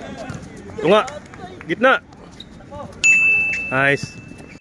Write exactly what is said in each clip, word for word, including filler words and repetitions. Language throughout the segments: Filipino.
Tunga. Gitna. Nice.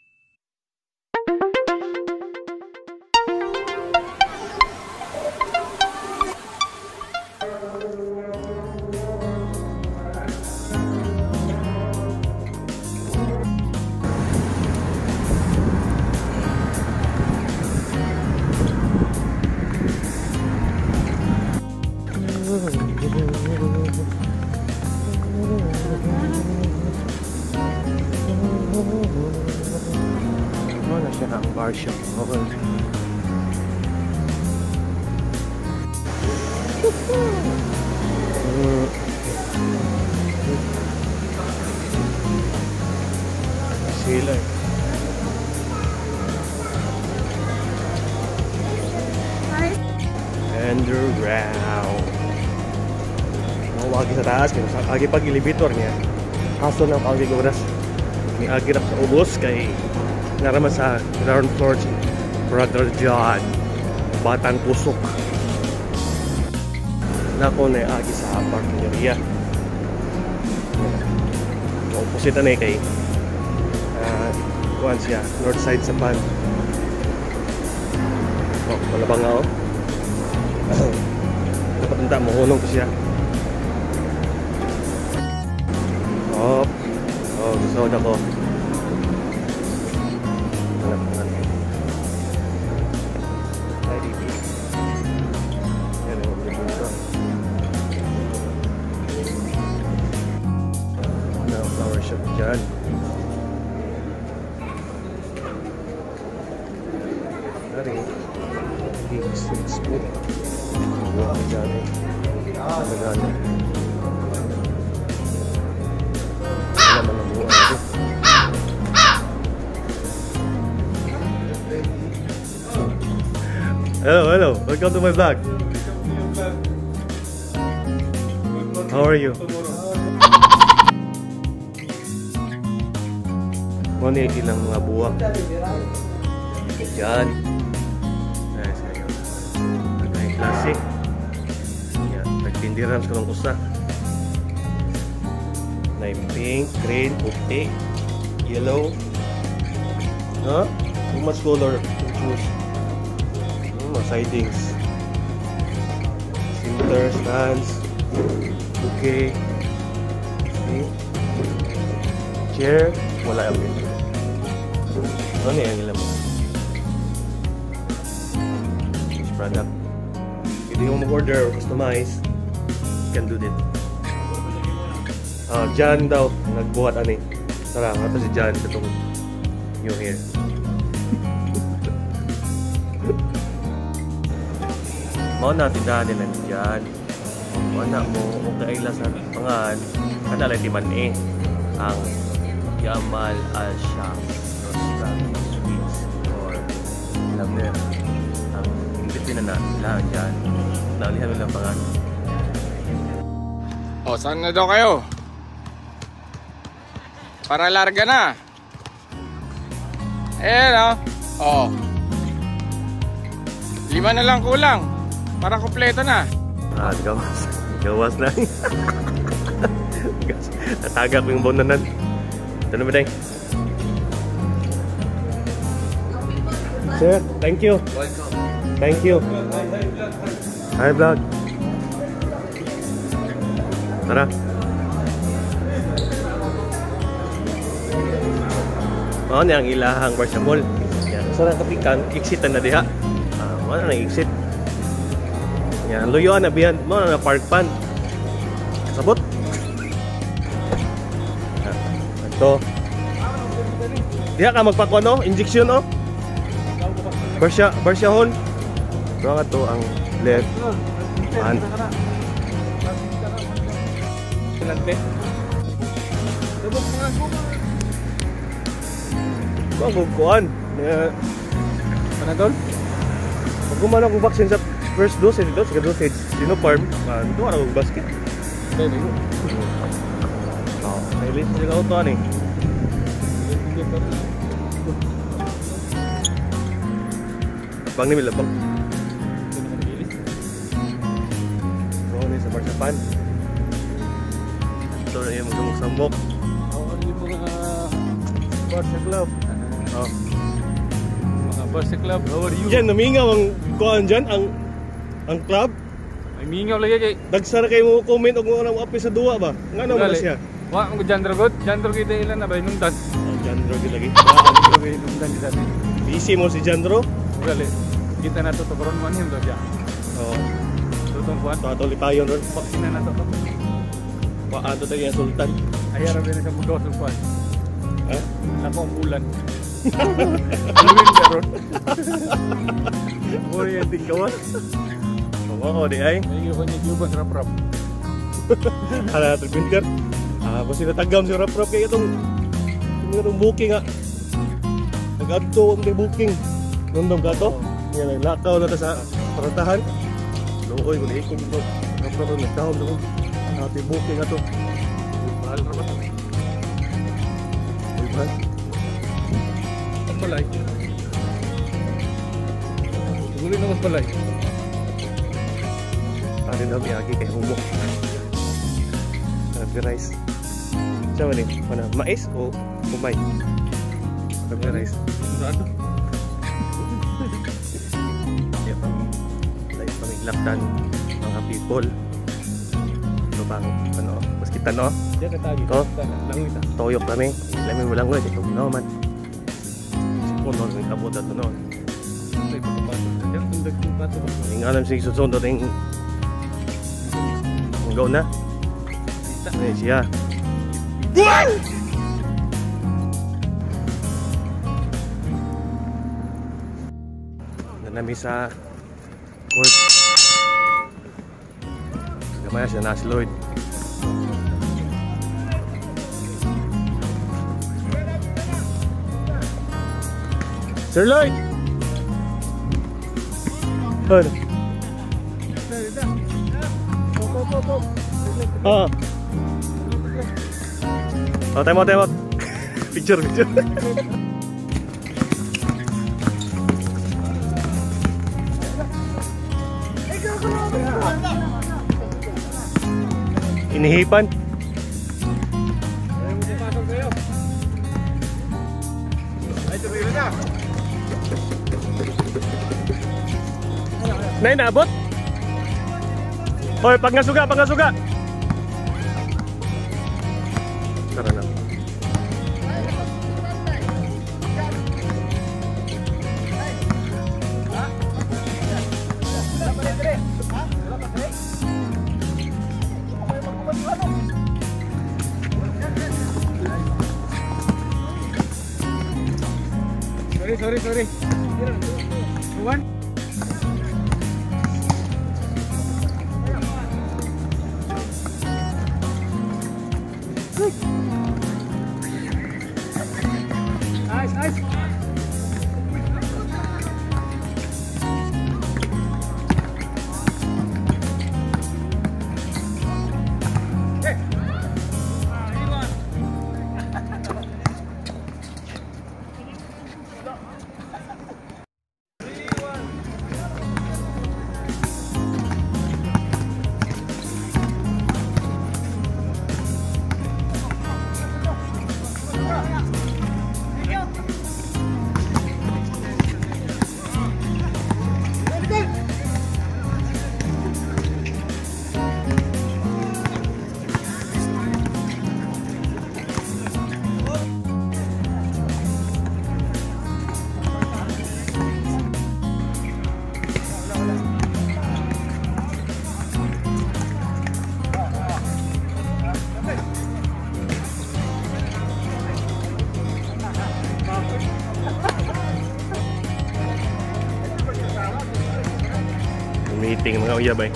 Mana siya ang bar shop? Sila. Underground. Wagi sa taas, agi pag elevator niya. Kaso ng pagi oras. May agi na sa ubos kay naraman sa ground floor si Brother John. Batang Pusok. Nako na agi sa parking area. Opposite na kay uh, kuan siya, north side sa pan. Oh, malabang nga oh. Dapat nta mohonong ko siya. Oh, oh, gusto na ko. Anak naman. Ay, D B. Yan ang magiging. Ano ang flower shop dyan? Dari, big street food. Buwa ka dyan eh. Nagana. Hello, hello. Welcome to my vlog. How are you? one eighty lang mga buwak. Diyan. Nice kayo. Nagay classic. Yan. Nagtindirams ko ng usa. Na pink, green, puti, yellow. Huh? Too much color to choose. Sidings, center, stands, bouquet, okay. Chair, wala yung pin. Ano yan nila mo? Each product. If you mag-order or customize, you can do that. Ah, John daw, nagbuhat ani. Tara, ito si John, itong new hair. Mao na tindahan nila dyan. Wala mo, okay lang sa pangan. Kanalay timan eh. Ang Yamal Al-Sham Nostalgia Sweets or Lamer. Ang hindi na na lang dyan. Naulihan mo lang pangan. O, saan na daw kayo? Para larga na. Eh, no? O. Lima na lang kulang. Para kompleto na. Ah, gawas. Gawas na. Natagak ko yung bonanan. Ito na ba, Day? Sir, thank you. Welcome. Thank you. Hi, vlog. Tara. Oo, niya ang ilahang bar sa mall. Yan. Saan ang kapikan? Exitan na diha. Ah, wala na exit. Yan, luyuan na biyan mo na park pan. Sabot. Ito. Diha ka magpakuan no, injection no. Barsya, barsyahon. Ito nga to ang left pan. Lante. Sabot mga guma. Kung kuan. Ano tol? Pag gumana kong vaccine sa first dose, second dose, second dose, Sinopharm, uh, ito ka na basket. Pwede ko. Oo, nailis siya ka ito, ano eh. Bang ni Milabang. Oo, ni sa Marsapan. ito na yung sambok. Oo, yung mga Barca Club. Oh. Mga Barca Club, how are you? Yan, namingaw ang kuhan dyan, ang ang club. May mingaw lagi kay. Dagsara kayo mo comment og mga api sa duwa ba? Nga naman na siya. Wa mo Jandro god, Jandro kita ilan na ba inundan. Oh, Jandro gid lagi. Jandro kay inundan di dati. Busy mo si Jandro. Gali. Kita na to to karon man him do dia. Oo. Tutong kuan. To ato lipayon ron. Sina na to to. Wa ato tagi ang sultan. Ayara ba sa mugaw sa kuan. Ha? Nako ang bulan. Luwin karon. Mo yung tinggawan. Oo, di ay. Ay ko ni Cuban rap-rap. Hala natin pinker. Ah, basta natagam si rap-rap kaya itong itong booking ha. Nag-adto ang may booking. Nandong ka to. Yan, naglakaw na ta sa paratahan. Looy, kung ikong ito. Rap-rap ang nagtahom na kung ating booking na to. Mahal na ba ito? Uy, mahal. Ang palay. Siguro na mas palay. Parin daw miyagi kay humok. Rugby rice. Siya man eh, mana, mais o umay? Rugby rice. Ano? Yan pang, dahil pamiglaktan mga people. Ito bang, ano, mas kita no? Diyan ka tagi. Oh. Langoy ta. Toyok kami. Lamin mo lang ko, ito no man. Sipon no, may kabot ato no. Ay, pagpapasok. Diyan kung dagdag pa ito. Yung alam sige susundo ting go na. Ay siya. Nanami sa court. Gamaya siya na si Lloyd. Sir Lloyd! Ano? Ah. Oh, time out, time out. Picture, picture. Inihipan. Nay, naabot? Hoy, pag ngasuga, pag ngasuga. Tara na. Sorry, sorry, sorry. One. Nice, nice. Meeting mga uyabay.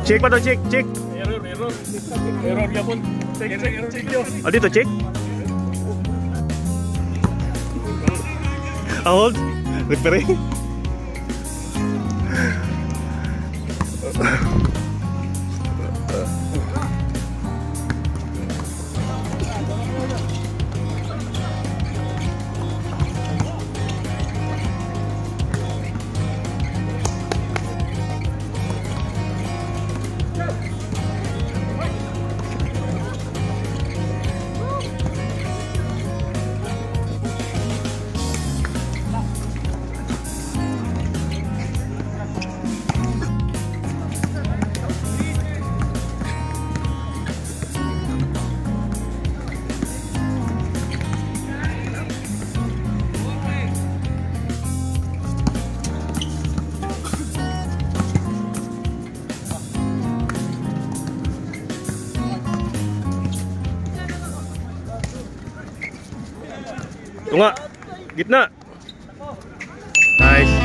Check pa to, check, check. Error, error. Error yapon. Check, check, check yo. Oh, dito, check. Ah, hold. Referee. Tunga. Gitna. Nice.